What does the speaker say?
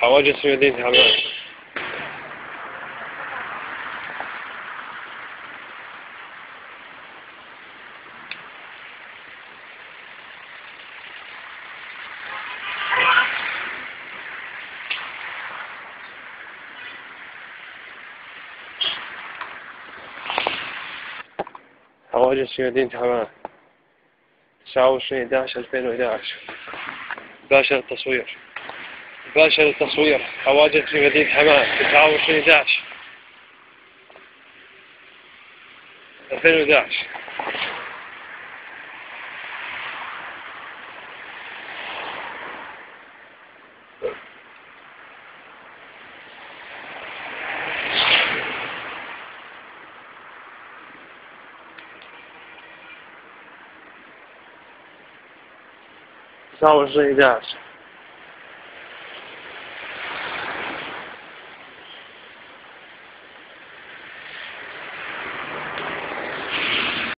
حواجز في مدينة عمان. حواجز في مدينة عمان 29/11/2011. باشر التصوير. باشر التصوير. حواجز في مدينة عمان 29/11/2011. تسعة وعشرين 11.